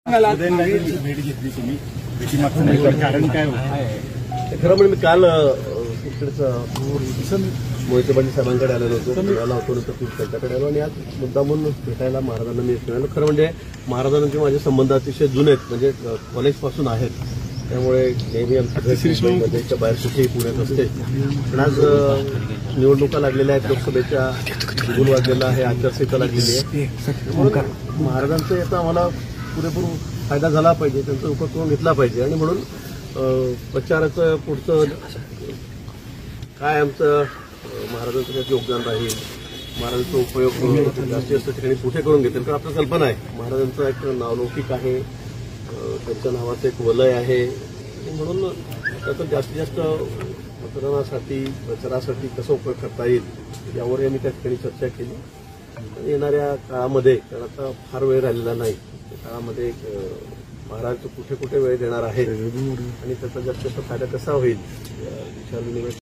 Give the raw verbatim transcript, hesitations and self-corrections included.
भेट घेतली तुम्ही भेटीमागचं कारण काय होतं? खरं म्हणजे मी काल तिकडचं मोहिते पाटील साहेबांकडे आलेलो होतो, फिरायला होतो, नंतर त्यांच्याकडे आलो आणि आज मुद्दामून भेटायला महाराजांना मी मिळालो. खरं म्हणजे महाराजांचे माझे संबंध अतिशय जुने आहेत, म्हणजे कॉलेजपासून आहेत. त्यामुळे नेहमी आमच्या बाहेर कुठेही पुण्यात असते. पण आज निवडणुका लागलेल्या आहेत, लोकसभेच्या बिगुल वाजलेला आहे, आचारसंहिता लागलेली आहे. महाराजांचा याचा आम्हाला पुरेपूर फायदा झाला पाहिजे, त्यांचा उपयोग करून घेतला पाहिजे. आणि म्हणून प्रचाराचं पुढचं काय आमचं महाराजांचं त्यात योगदान राहील, महाराजांचा उपयोग जास्तीत जास्त ठिकाणी कुठे करून घेतील. कारण आपल्याला कल्पना आहे महाराजांचं एक नावलौकिक आहे, त्यांच्या नावाचं एक वलय आहे. म्हणून त्याचा जास्तीत जास्त मतदानासाठी प्रचारासाठी कसा उपयोग करता येईल यावर आम्ही त्या ठिकाणी चर्चा केली. आणि येणाऱ्या काळामध्ये, कारण आता फार वेळ राहिलेला नाही, त्या काळामध्ये महाराज कुठे कुठे वेळ देणार आहेत आणि त्याचा जास्तीत जास्त फायदा कसा होईल या विचार